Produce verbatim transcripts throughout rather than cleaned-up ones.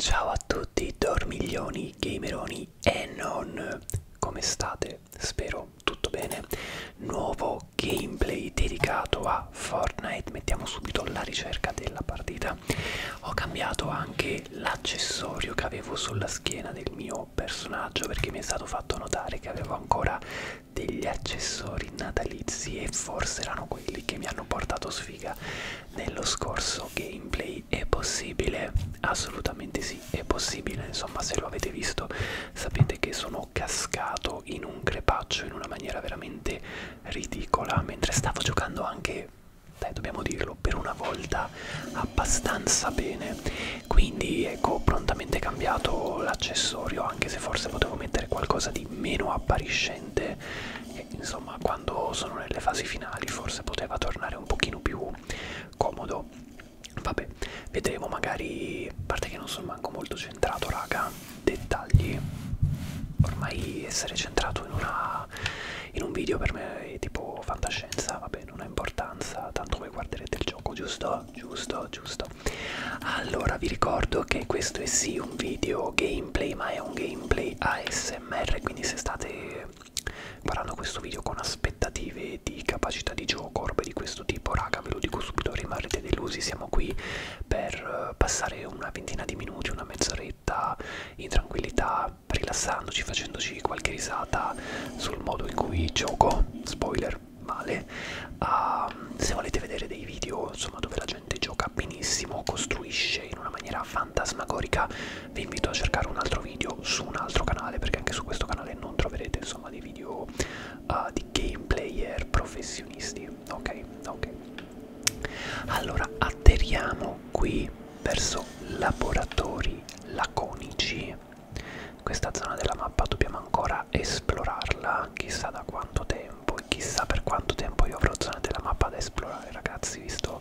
Ciao a tutti dormiglioni, gameroni e non, come state? Spero tutto bene. Nuovo gameplay dedicato a Fortnite, mettiamo subito la ricerca della partita. Ho cambiato anche l'accessorio che avevo sulla schiena del mio personaggio perché mi è stato fatto notare che avevo ancora degli accessori natalizi e forse erano quelli che mi hanno portato sfiga nello scorso gameplay. È possibile? Assolutamente sì, è possibile. Insomma, se lo avete visto sapete che sono cascato in un crepaccio in una maniera veramente ridicola mentre stavo giocando anche, dai, dobbiamo dirlo, per una volta abbastanza bene. Quindi ecco, ho prontamente cambiato l'accessorio, anche se forse potevo mettere qualcosa di meno appariscente e, insomma, quando sono nelle fasi finali forse poteva tornare un pochino più comodo. Vabbè, vedremo, magari, a parte che non sono manco molto centrato, raga, dettagli. Ormai essere centrato in una in un video per me è tipo fantascienza, vabbè, non ha importanza, tanto voi guarderete il gioco, giusto? Giusto, giusto. Allora, vi ricordo che questo è sì un video gameplay, ma è un gameplay A S M R, quindi se state guardando questo video con aspettative di capacità di gioco o robe di questo tipo, raga, ve lo dico subito, rimarrete delusi. Siamo qui per passare una ventina di minuti, una mezz'oretta in tranquillità, rilassandoci, facendoci qualche risata sul modo in cui gioco. Spoiler, male. Uh, se volete vedere dei video, insomma, dove la gente gioca benissimo, costruisce in una maniera fantasmagorica, vi invito a cercare un altro video su un altro canale, perché anche su questo canale non troverete, insomma, dei video uh, di gameplayer professionisti. Ok, ok. Allora, atterriamo qui verso laboratori laconici. Questa zona della mappa dobbiamo ancora esplorarla, chissà da quanto tempo e chissà per quanto tempo io avrò zone della mappa da esplorare, ragazzi, visto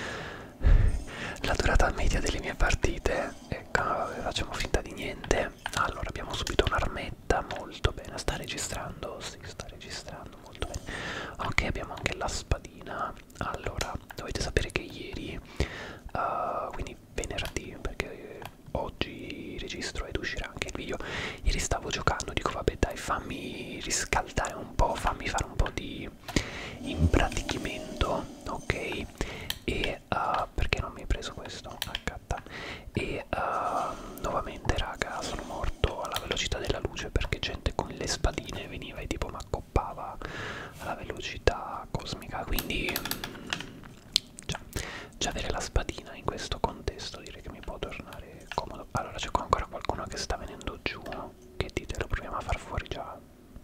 la durata media delle mie partite. Ecco, vabbè, facciamo finta di niente. Allora, abbiamo subito un'armetta, molto bene. Sta registrando? Sì, sta registrando, molto bene. Ok, abbiamo anche la spadina. Allora, dovete sapere che ieri, uh, quindi venerdì, perché oggi registro ed uscirà anche il video, ieri stavo giocando, dico vabbè dai, fammi riscaldare un po', fammi fare un po' di impratichimento, ok? E uh, perché non mi hai preso questo? Accatta. E uh, nuovamente, raga, sono morto alla velocità della luce perché gente con le spadine veniva e tipo mi accoppava alla velocità cosmica, quindi già, già avere la spadina in questo contesto direi che mi può tornare comodo. Allora, c'è ancora qualcuno che sta venendo giù, che dite, lo proviamo a far fuori già?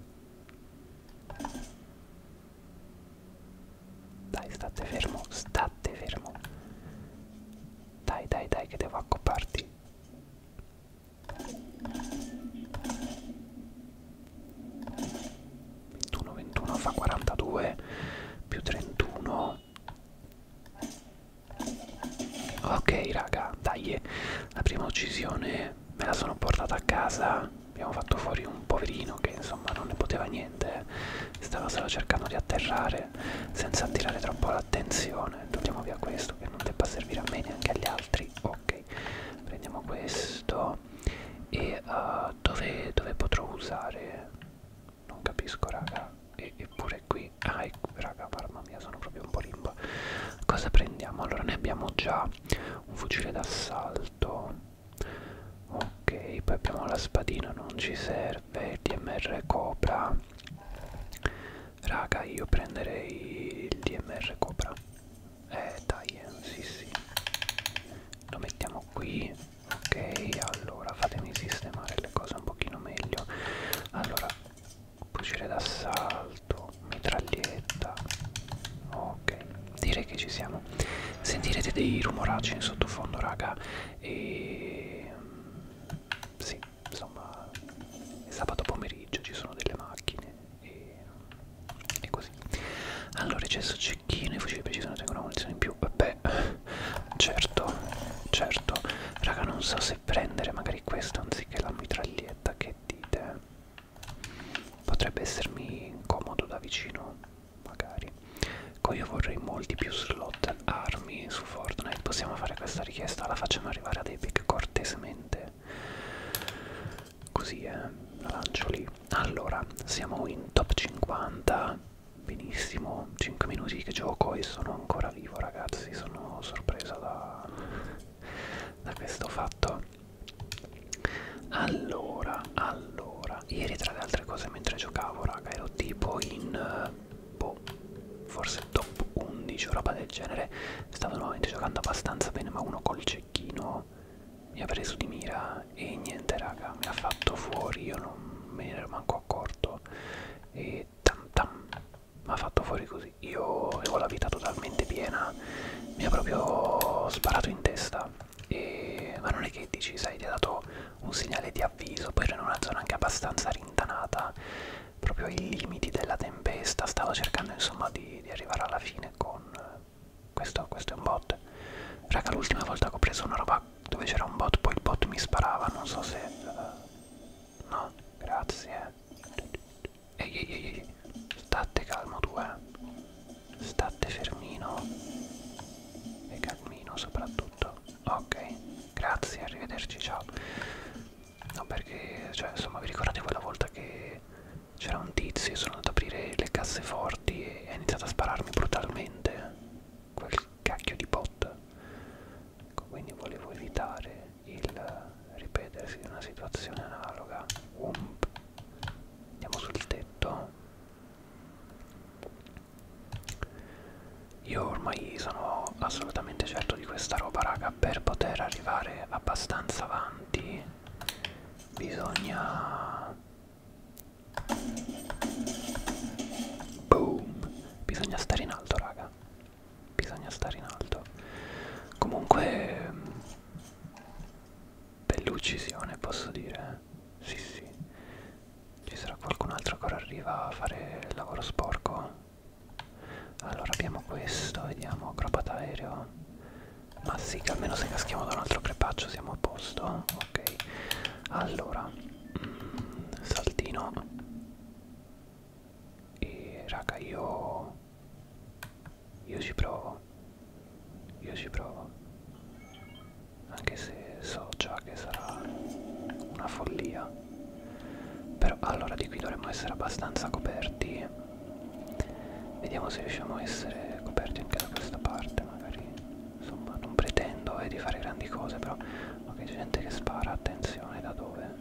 Dai, state fermo, state fermo. Dai, dai, dai, che devo accopparti. ventuno, ventuno fa quarantadue, più trentuno. Ok, raga, dai, la prima uccisione me la sono portata a casa. Abbiamo fatto fuori un poverino che insomma non ne poteva niente, stava solo cercando di atterrare senza attirare troppo l'attenzione. Togliamo via questo che non debba servire a me neanche agli altri. Ok, prendiamo questo e uh, dove, dove potrò usare? Non capisco, raga. E, eppure qui, ah, ecco, raga, mamma mia, sono proprio un po' limbo. Cosa prendiamo? Allora, ne abbiamo già un fucile d'assalto. Ok, poi abbiamo la spadina, non ci serve. Il D M R Cobra. Raga, io prenderei il D M R Cobra. Eh, dai, eh, sì, sì. Lo mettiamo qui. Ok, allora, fatemi sistemare le cose un pochino meglio. Allora, fucile d'assalto, mitraglietta. Ok, direi che ci siamo. Sentirete dei rumoracci in sottofondo, raga, e sì, insomma, è sabato pomeriggio, ci sono delle macchine e, e così. Allora, cesso cecchino, i fucili di precisione tengono una munizione in più. Vabbè, certo, certo. Raga, non so se prendere magari questo anziché la mitraglietta, che dite? Potrebbe essermi comodo da vicino, magari. Poi io vorrei molti più slot armi su Fortnite. Possiamo fare questa richiesta? La facciamo arrivare ad Epic cortesemente. così, eh, la lancio lì. Allora, siamo in top cinquanta, benissimo, cinque minuti che gioco e sono ancora vivo, ragazzi, sono sorpreso da, da questo fatto. Allora, allora, ieri tra le altre cose mentre giocavo, raga, ero tipo in, boh, forse top undici o roba del genere, stavo nuovamente giocando abbastanza bene, ma uno col cecchino mi ha preso di mira e niente, raga, mi ha fatto fuori, io non me ne ero manco accorto e tam tam, mi ha fatto fuori così, io avevo la vita totalmente piena, mi ha proprio sparato in testa. E... ma non è che dici, sai, ti ha dato un segnale di avviso, poi ero in una zona anche abbastanza rintanata, proprio ai limiti della tempesta, stavo cercando insomma di, di arrivare alla fine con questo, questo è un bot. Raga, l'ultima volta che ho preso una roba dove c'era un bot, poi il bot mi sparava, non so se... Uh, no, grazie. Ehi, ehi, ehi, ehi, state calmo tu, eh. State fermino. E calmino soprattutto. Ok, grazie, arrivederci, ciao. No, perché, cioè, insomma, vi ricordate quella volta che c'era un tizio, sono andato ad aprire le casseforti e ha iniziato a spararmi brutalmente? Quel cacchio di bot. Ecco, quindi volevo evitare il ripetersi di una situazione analoga. Ump. Andiamo sul tetto. Io ormai sono assolutamente certo di questa roba, raga. Per poter arrivare abbastanza avanti bisogna... boom! Bisogna stare in alto, raga. Bisogna stare in alto. Comunque... bella uccisione, posso dire. Sì, sì. Ci sarà qualcun altro che ora arriva a fare il lavoro sporco? Allora abbiamo questo, vediamo, acrobata aereo. Ma sì, che almeno se caschiamo da un altro crepaccio siamo a posto. Ok. Allora, mm, saltino. E raga, io... io ci provo. Io ci provo. Anche se so già che sarà una follia. Però allora di qui dovremmo essere abbastanza coperti. Vediamo se riusciamo a essere coperti anche da questa parte, magari. Insomma, non pretendo eh, di fare grandi cose, però... ok, c'è gente che spara, attenzione, da dove?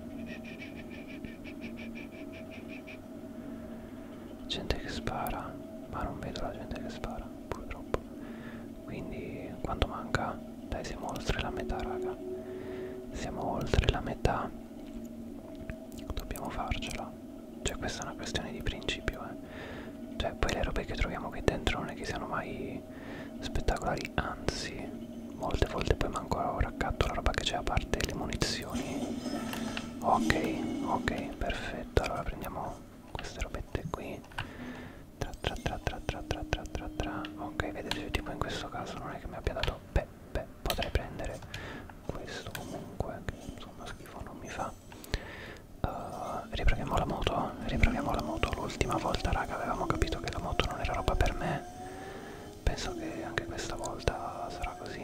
Gente che spara, ma non vedo la gente che spara, purtroppo. Quindi, quanto manca? Dai, siamo oltre la metà, raga. Siamo oltre la metà. Dobbiamo farcela. Cioè, questa è una questione di principio, eh. Cioè, poi le robe che troviamo qui dentro non è che siano mai spettacolari, anzi, molte volte poi manco ho raccatto la roba che c'è a parte le munizioni. Ok, ok, perfetto. Allora prendiamo queste robette qui. Tra tra tra tra tra tra tra tra tra. Ok, vedete, tipo in questo caso non è che mi abbia dato... beh, beh, potrei prendere questo comunque, che insomma schifo non mi fa. Uh, riproviamo la moto, riproviamo la moto. L'ultima volta, raga, avevamo capito che la moto non era roba per me. Penso che anche questa volta sarà così.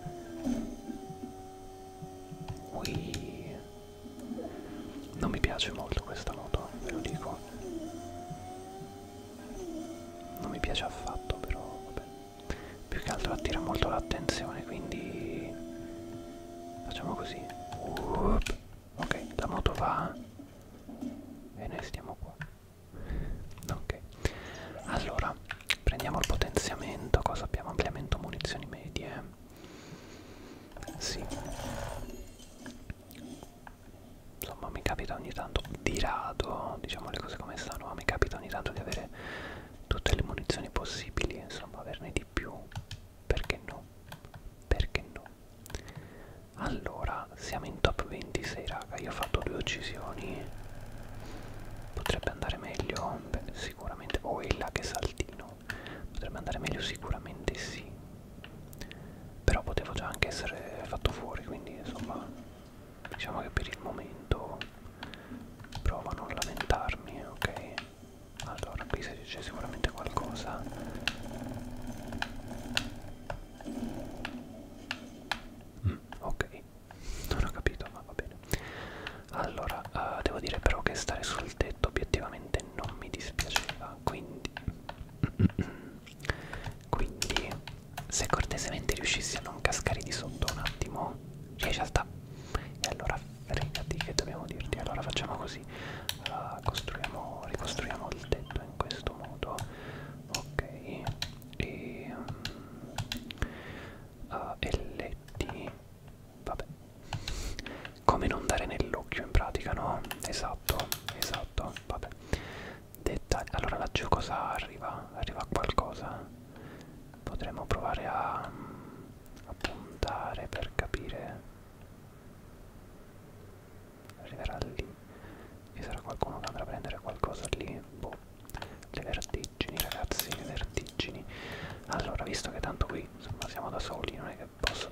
Ui. Non mi piace molto questa moto, ve lo dico. Non mi piace affatto, però vabbè. Più che altro attira molto l'attenzione, quindi facciamo così. Uop. Ok, la moto va e noi stiamo qua. Ok, allora prendiamo il potenziamento. Cosa abbiamo? Ampliamento munizioni medie. Sì, insomma mi capita ogni tanto, di rado, diciamo le cose come stanno, ma mi capita ogni tanto di avere tutte le munizioni possibili, insomma averne di più. Perché no? Perché no? Allora, siamo in top ventisei, raga. Io ho fatto due uccisioni. Potrebbe andare meglio? Beh, sicuramente. Oh, e là che saltino. Potrebbe andare meglio? Sicuramente sì. Però potevo già anche essere fatto fuori, quindi insomma, diciamo che per il momento provo a non lamentarmi, ok? Allora, qui c'è sicuramente qualcosa. Mm, ok, non ho capito, ma va bene. Allora, uh, devo palesemente riuscissi a non cascare di sotto un attimo, riesci a sta. E allora fregati, che dobbiamo dirti? Allora facciamo così, uh, costruiamo, ricostruiamo il tetto in questo modo, ok, e, um, uh, e letti, vabbè, come non dare nell'occhio in pratica, no? Esatto, esatto, vabbè. Dettagli. Allora laggiù cosa arriva? Arriva qualcosa? Potremmo provare a, a puntare per capire. Arriverà lì e sarà qualcuno che andrà a prendere qualcosa lì. Boh. Le vertigini, ragazzi, le vertigini. Allora, visto che tanto qui insomma siamo da soli, non è che posso.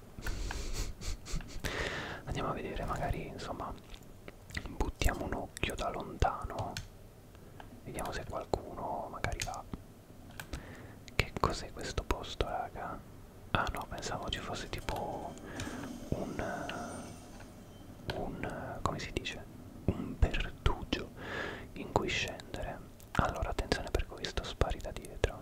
Andiamo a vedere, magari insomma buttiamo un occhio da lontano, vediamo se qualcuno magari va. Che cos'è questo posto, raga? Ah no, pensavo ci fosse tipo un un come si dice, un pertugio in cui scendere. Allora attenzione perché ho visto spari da dietro.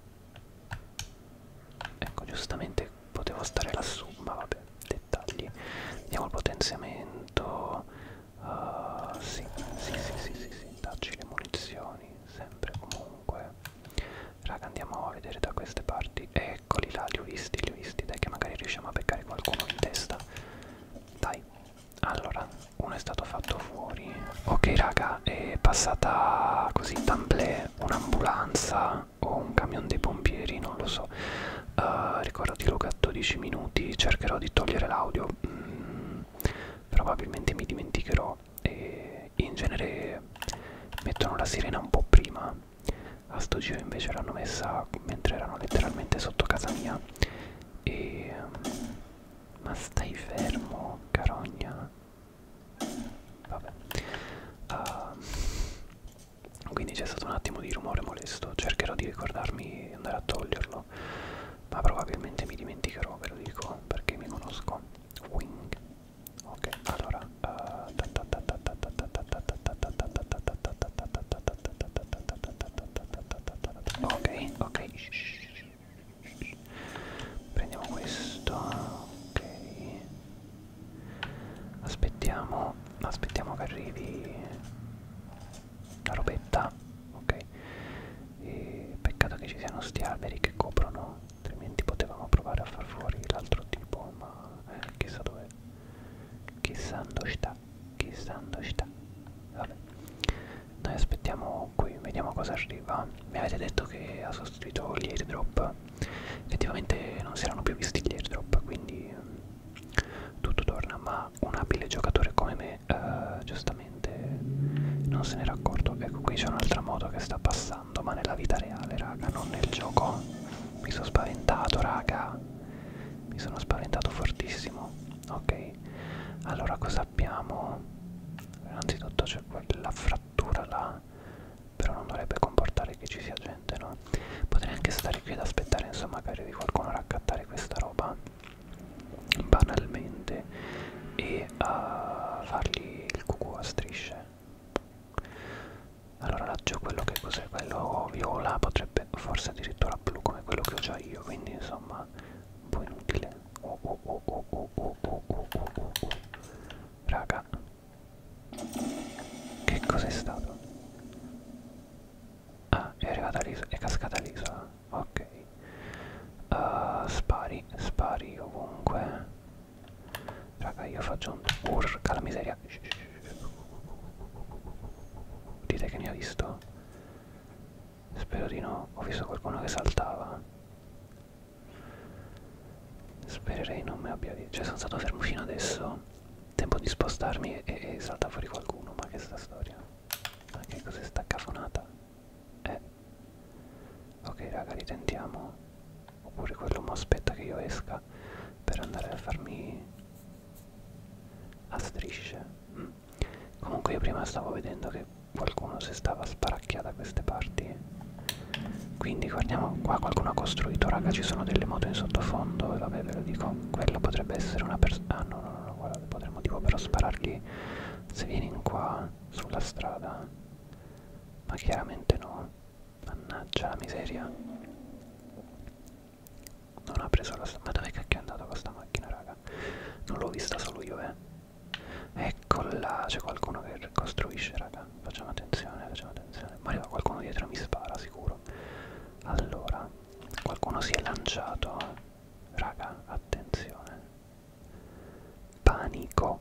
Ecco, giustamente potevo stare lassù, ma vabbè, dettagli. Andiamo al potenziamento. Uh, sì, sì, sì, sì, sì, sì, dacci le munizioni, sempre comunque. Raga, andiamo a vedere da queste parti. Eccoli là, li ho visti, li ho visti. Dai che magari riusciamo a beccare qualcuno in testa. Dai. Allora, uno è stato fatto fuori. Ok raga, è passata così d'amblè un'ambulanza o un camion dei pompieri, non lo so. Uh, ricordati Luca, dodici minuti, cercherò di togliere l'audio. Mm, probabilmente mi dimenticherò e in genere mettono la sirena un po' prima. A sto giro invece l'hanno messa mentre erano letteralmente sotto casa mia. E... ma stai fermo, carogna. Vabbè. Uh, quindi c'è stato un attimo di rumore molesto. Cercherò di ricordarmi di andare a toglierlo, ma probabilmente mi dimenticherò, ve lo dico, perché mi conosco. Wing. Ok, allora. Ok, ok. Prendiamo questo. Ok. Aspettiamo, aspettiamo che arrivi la robetta. Ok. E peccato che ci siano sti alberi che coprono, altrimenti potevamo provare a far fuori l'altro tipo, ma eh, chissà dov'è. Chissà dove sta, chissà dove sta. Vabbè. Noi aspettiamo qui, vediamo cosa arriva. Mi avete detto che ha sostituito gli airdrop. Effettivamente non si erano più visti gli airdrop, quindi tutto torna, ma un abile giocatore come me eh, giustamente non se n'era accorto. Ecco, qui c'è un'altra moto che sta passando, ma nella vita reale, raga, non nel gioco. Mi sono spaventato, raga, mi sono spaventato fortissimo. Ok, allora cosa abbiamo? Innanzitutto c'è quella frattura là, però non dovrebbe comportare che ci sia gente, no? Potrei anche stare qui ad aspettare, insomma, magari di qualcuno a raccattare questa roba banalmente e a uh, fargli il cucù a strisce. Allora laggiù quello che cos'è? Quello viola, potrebbe forse addirittura blu come quello che ho già io, quindi insomma un po' inutile. Oh, oh, oh, oh, oh, oh, oh, oh, oh, oh, oh. Raga, che cos'è stato? Ah, è arrivata l'isola, è cascata l'isola, ok. Uh, spari, spari ovunque. Raga, io faccio un... urca la miseria. Dite che mi ha visto? Spero di no, ho visto qualcuno che saltava. Spererei non mi abbia visto. Cioè sono stato fermo fino adesso. Tempo di spostarmi e, e salta fuori qualcuno. Ma che sta storia? Ma che cos'è sta cafonata? Eh. Ok raga, ritentiamo. Oppure quello mi aspetta che io esca per andare a farmi a strisce. Mm. Comunque io prima stavo vedendo che qualcuno si stava sparacchiando da queste parti. Quindi guardiamo qua, qualcuno ha costruito, raga, ci sono delle moto in sottofondo e vabbè ve lo dico, quello potrebbe essere una persona. Ah no no no, no, guardate, potremmo tipo però sparargli se vieni in qua sulla strada. Ma chiaramente no. Mannaggia la miseria. Non ha preso la... Ma dove cacchio è andato con sta macchina, raga? Non l'ho vista solo io, eh. Ecco là, c'è qualcuno che costruisce, raga. Facciamo attenzione, facciamo attenzione. Ma arriva qualcuno dietro e mi spara, sicuro. Allora, qualcuno si è lanciato. Raga, attenzione. Panico.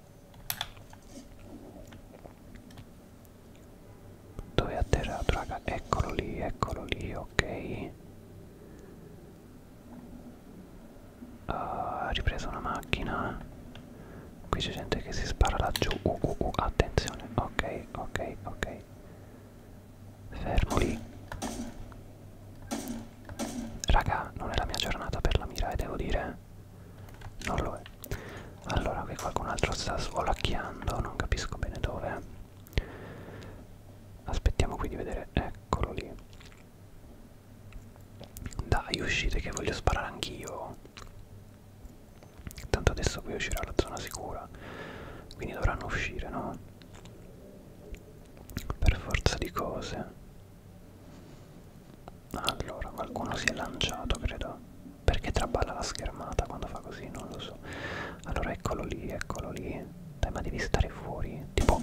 Dove è atterrato, raga? Eccolo lì, eccolo lì, ok. Uh, ha ripreso una macchina. Qui c'è gente che si spara laggiù. Uh, uh, uh, attenzione. Ok, ok, ok. Fermo lì. Raga, non è la mia giornata per la mira, e devo dire, non lo è. Allora, qui qualcun altro sta svolacchiando, non capisco bene dove. Aspettiamo qui di vedere. Eccolo lì. Dai, uscite che voglio sparare anch'io. Tanto adesso qui uscirà la zona sicura, quindi dovranno uscire, no? Per forza di cose. Allora, qualcuno si è lanciato, credo. Perché traballa la schermata quando fa così? Non lo so. Allora, eccolo lì, eccolo lì. Dai, ma devi stare fuori. Tipo...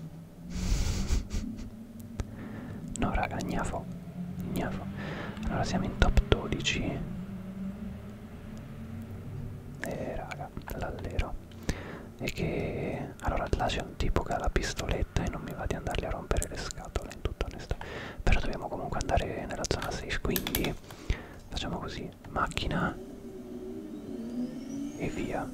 No, raga, gnafo. Gnafo. Allora, siamo in top dodici. Eh, raga, l'allero. E che... Allora, là c'è un tipo che ha la pistoletta e non mi va di andargli a rompere le scatole, in tutta onestà. Però dobbiamo comunque andare nella zona safe, quindi facciamo così, macchina e via.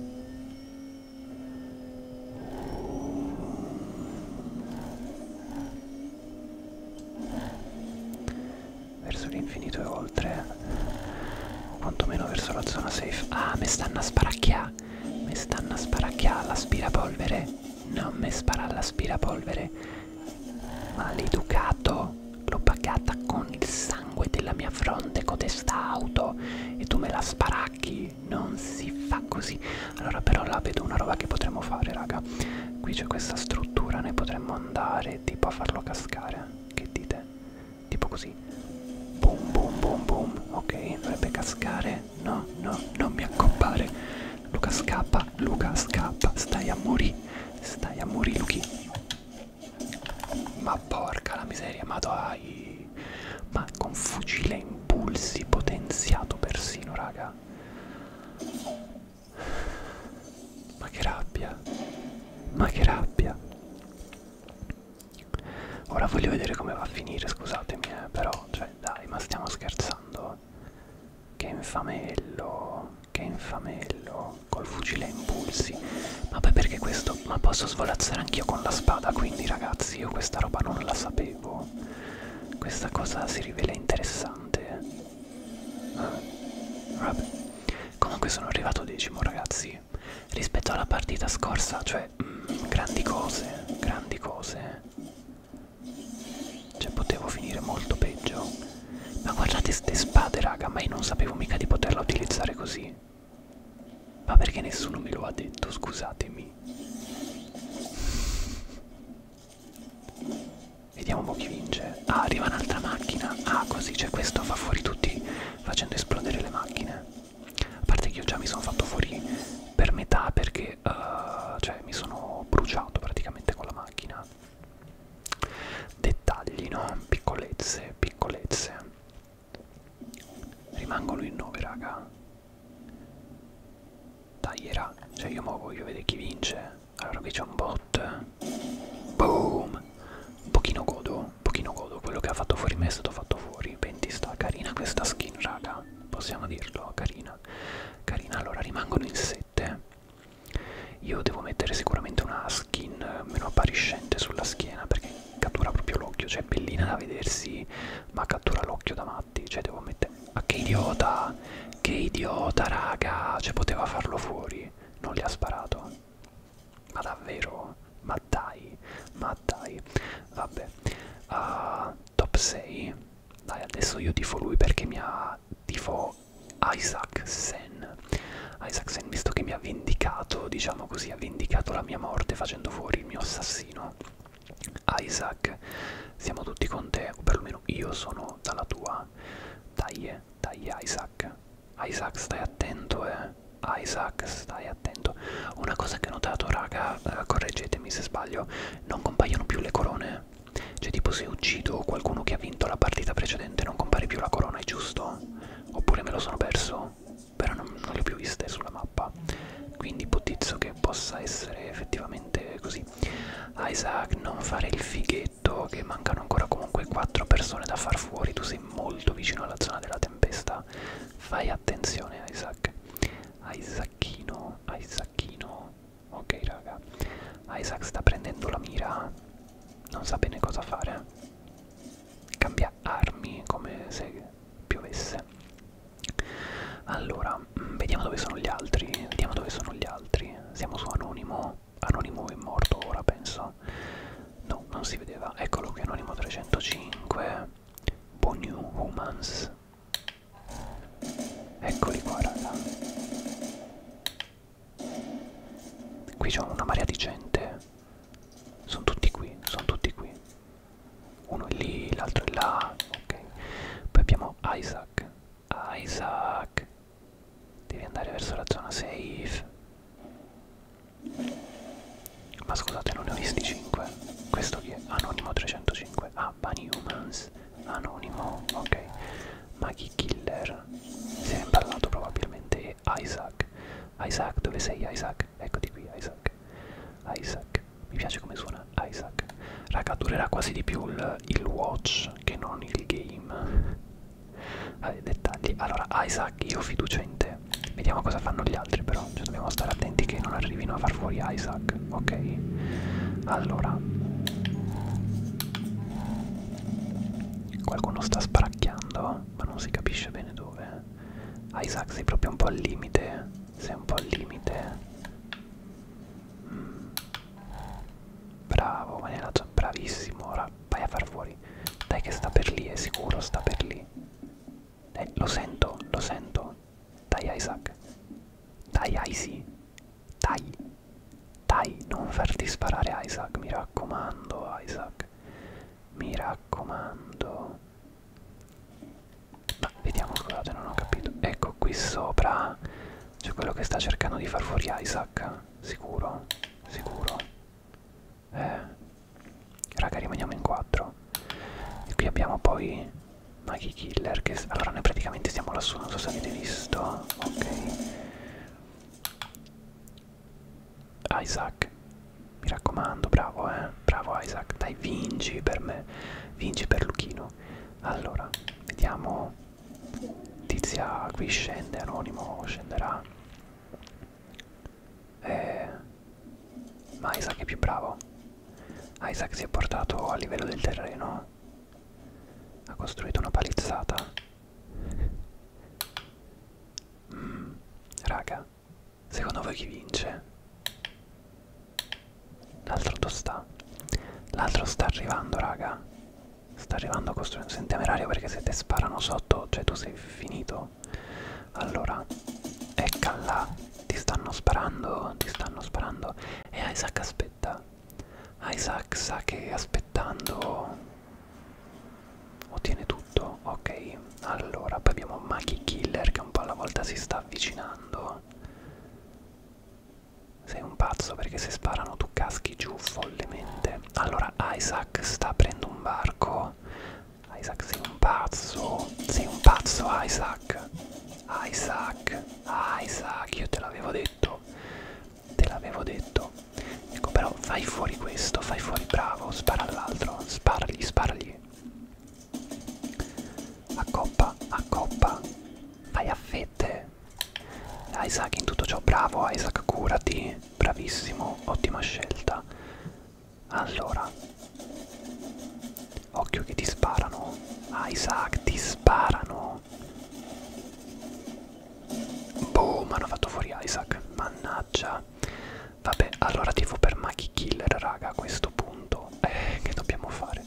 Verso l'infinito e oltre, o quantomeno verso la zona safe. Ah, mi stanno a sparacchiare, mi stanno a sparacchiare l'aspirapolvere. Non mi spara l'aspirapolvere, maleducato. L'ho pagata con il sangue della mia fronte codesta auto e tu me la sparacchi. Non si fa così. Allora, però là vedo una roba che potremmo fare, raga. Qui c'è questa struttura, ne potremmo andare tipo a farlo cascare. Che dite? Tipo così. Boom boom boom boom. Ok, dovrebbe cascare. No, no, non mi accoppare. Luca scappa, Luca scappa. Stai a morire, stai a morire, Luchi. Ma porca la miseria, ma dai. Ma con fucile a impulsi potenziato persino, raga. Ma che rabbia. Ma che rabbia. Ora voglio vedere come va a finire, scusatemi, eh, però, cioè, dai, ma stiamo scherzando? Che infamello, che infamello, col fucile a impulsi. Ma poi perché questo? Ma posso svolazzare anch'io con la spada, quindi ragazzi, io questa roba non la sapevo. Questa cosa si rivela interessante. Eh, vabbè. Comunque sono arrivato decimo, ragazzi. Rispetto alla partita scorsa, cioè, mm, grandi cose, grandi cose. Cioè, potevo finire molto peggio. Ma guardate ste spade, raga, ma io non sapevo mica di poterla utilizzare così. Ma perché nessuno me lo ha detto, scusatemi. Vediamo un po' chi vince. Ah, arriva un'altra macchina. Ah, così, cioè questo fa fuori tutti facendo esplodere le macchine. A parte che io già mi sono fatto fuori per metà perché, uh, cioè, mi sono bruciato praticamente con la macchina. Dettagli, no? Piccolezze, piccolezze. Rimangono in nove, raga. Dai, era. Cioè, io mo voglio vedere chi vince. Allora, qui c'è un bot. Boom. Un pochino godo, un pochino godo. Quello che ha fatto fuori me è stato fatto fuori. venti sta carina questa skin, raga. Possiamo dirlo, carina. Carina, allora rimangono in sette. Io devo mettere sicuramente una skin meno appariscente sulla schiena perché cattura proprio l'occhio, cioè bellina da vedersi, ma cattura l'occhio da matti. Cioè devo mettere... Ma che idiota! Che idiota, raga! Cioè poteva farlo fuori, non gli ha sparato. Ma davvero? Ma dai, ma dai. Vabbè, uh, top sei. Dai, adesso io tifo lui perché mi ha... tifo Isaac Sen. Isaac Sen, visto che mi ha vendicato, diciamo così, ha vendicato la mia morte facendo fuori il mio assassino. Isaac, siamo tutti con te, o perlomeno io sono dalla tua. Dai, dai Isaac. Isaac, stai attento, eh. Isaac, stai attento. Una cosa che ho notato, raga, eh, correggetemi se sbaglio, non compaiono più le corone. Cioè, tipo, se uccido qualcuno che ha vinto la partita precedente, non compare più la corona, è giusto? Oppure me lo sono perso? Però non, non le ho più viste sulla mappa. Quindi ipotizzo che possa essere effettivamente così. Isaac, non fare il fighetto, che mancano ancora comunque quattro persone da far fuori. Tu sei molto vicino alla zona della tempesta. Fai attenzione, Isaac. Isaacchino, Isaacchino. Ok, raga. Isaac sta prendendo la mira. Non sa bene cosa fare. Cambia armi come se piovesse. Allora, vediamo dove sono gli altri. Vediamo dove sono gli altri. Siamo su Anonimo. Anonimo è morto ora, penso. No, non si vedeva. Eccolo qui, Anonimo trecentocinque. Bonnew Humans. Eccoli qua, raga. Qui c'è una marea di gente. Sono tutti qui, sono tutti qui. Uno è lì, l'altro è là. Ok. Poi abbiamo Isaac. Isaac. Devi andare verso la zona safe. Ma scusate, non ne ho visti cinque. Questo chi è? Anonimo trecentocinque. Ah, Bunny Humans. Anonimo, ok. Maggie Killer. Si è impallato probabilmente. E Isaac. Isaac, dove sei Isaac? Eccoti qui Isaac. Isaac. Mi piace come suona Isaac. Raga, durerà quasi di più il, il watch che non il game. Vabbè, dettagli. Allora, Isaac, io ho fiducia in te. Vediamo cosa fanno gli altri però. Cioè, dobbiamo stare attenti che non arrivino a far fuori Isaac. Ok? Allora. Qualcuno sta sparacchiando, ma non si capisce bene dove. Isaac, sei proprio un po' al limite. Sei un po' al limite. Mm. Bravo, Manelazzo, bravissimo. Ora vai a far fuori. Dai che sta per lì, è sicuro, sta per lì. Eh, lo sento, lo sento. Dai Isaac. Dai Isaac. Dai. Dai, non farti sparare Isaac, mi raccomando Isaac. Mi raccomando. Ma vediamo, scusate, non ho capito. Ecco qui sopra c'è quello che sta cercando di far fuori Isaac. Sicuro? Sicuro? Eh. Raga, rimaniamo in quattro. E qui abbiamo poi Maggie Killer che... Allora noi praticamente stiamo lassù, non so se avete visto. Ok. Isaac, mi raccomando, bravo eh. Bravo Isaac, dai, vinci per me. Vinci per Luchino. Allora, vediamo. Tizia qui scende, Anonimo scenderà. Eh, ma Isaac è più bravo. Isaac si è portato a livello del terreno. Ha costruito una palizzata. Mm, raga, secondo voi chi vince? L'altro dove sta? L'altro sta arrivando, raga. Sta arrivando costruendo. Sei temerario perché se te sparano sotto, cioè tu sei finito. Allora, ecca là. Ti stanno sparando, ti stanno sparando. E Isaac aspetta. Isaac sa che aspettando ottiene tutto. Ok, allora poi abbiamo Maggie Killer che un po' alla volta si sta avvicinando. Sei un pazzo perché se sparano tu caschi giù follemente. Allora Isaac sta aprendo un barco. Isaac, sei un pazzo. Sei un pazzo Isaac. Isaac, Isaac, io te l'avevo detto. Te l'avevo detto. Ecco, però fai fuori questo, fai fuori, bravo. Spara all'altro, sparagli, sparagli. Accoppa, accoppa. Fai a fette. Isaac in tutto ciò, bravo Isaac, curati, bravissimo, ottima scelta. Allora, occhio che ti sparano, Isaac, ti sparano. Boom, hanno fatto fuori Isaac, mannaggia. Vabbè, allora tifo per Maggie Killer, raga, a questo punto. Eh, che dobbiamo fare?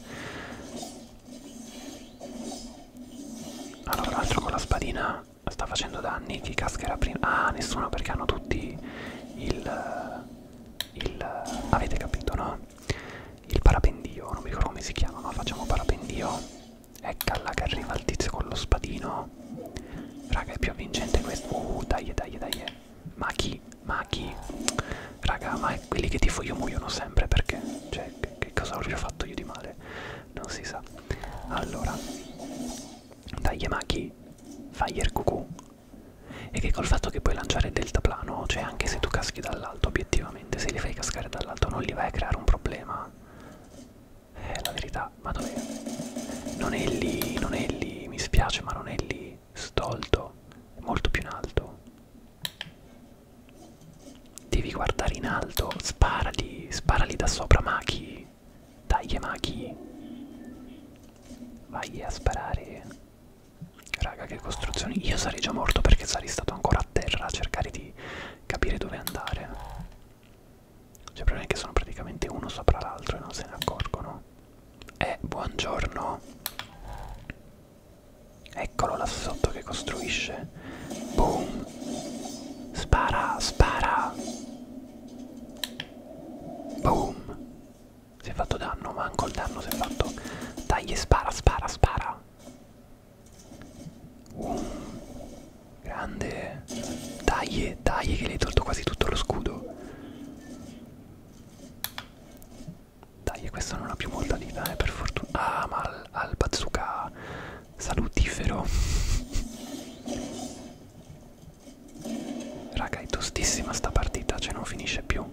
Allora, l'altro con la spadina sta facendo danni. Chi cascherà prima? Ah, nessuno, perché hanno tutti il... il... avete capito, no? Il parapendio, non mi ricordo come si chiama, ma facciamo parapendio. Eccola che arriva il tizio con lo spadino. Raga, è più avvincente questo. Uh, dai, dai, dai. Ma chi? Ma chi? Raga, ma quelli che tifo io muoiono sempre perché? Cioè, che, che cosa avrei fatto io di male? Non si sa. Allora, dai, ma chi? Fire cucù. E che col fatto che puoi lanciare il deltaplano, cioè anche se tu caschi dall'alto, obiettivamente, se li fai cascare dall'alto non gli vai a creare un problema. Eh, la verità, ma dov'è? Non è lì, non è lì, mi spiace, ma non è lì. Stolto, è molto più in alto. Devi guardare in alto, sparali, sparali da sopra, Maki. Dai, Maki. Vai a sparare. Raga, che costruzioni. Io sarei già morto perché sarei stato ancora a terra a cercare di capire dove andare. Cioè, il problema è che sono praticamente uno sopra l'altro e non se ne accorgono. Eh, buongiorno. Eccolo là sotto che costruisce. Boom. Spara, spara. Boom. Si è fatto danno, manco il danno si è fatto. Dai, spara, spara, spara. Uh, grande. Dai, dai, che le hai tolto quasi tutto lo scudo. Dai, questo non ha più molta vita, eh, per fortuna. Ah, ma al, al bazooka salutifero. Raga, è tostissima sta partita, cioè non finisce più.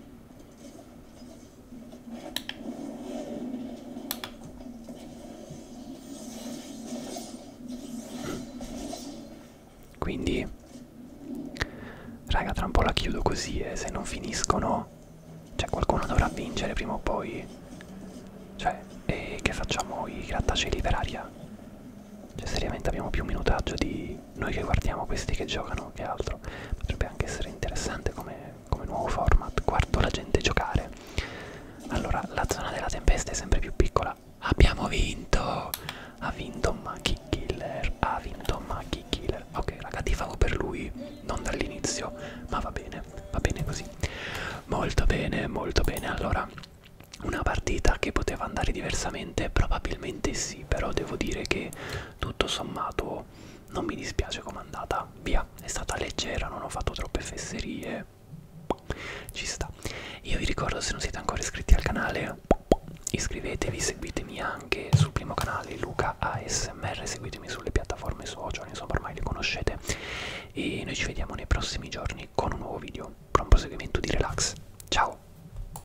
Quindi, raga, tra un po' la chiudo così e se non finiscono, cioè qualcuno dovrà vincere prima o poi. Cioè, e che facciamo i grattacieli per aria? Cioè, seriamente abbiamo più minutaggio di noi che guardiamo questi che giocano che altro. Potrebbe anche essere interessante come, come nuovo format. Guardo la gente giocare. Allora, la zona della tempesta è sempre più piccola. Abbiamo vinto! Ha vinto Maki Killer. Ha vinto Maki Killer. Ok, raga, tifavo per lui, non dall'inizio, ma va bene, va bene così. Molto bene, molto bene. Allora, una partita che poteva andare diversamente? Probabilmente sì, però devo dire che tutto sommato non mi dispiace com'è andata. Via, è stata leggera, non ho fatto troppe fesserie. Ci sta. Io vi ricordo, se non siete ancora iscritti al canale, iscrivetevi, seguitemi anche sul primo canale Luca A S M R, seguitemi sulle piattaforme social, insomma ormai le conoscete, e noi ci vediamo nei prossimi giorni con un nuovo video per un proseguimento di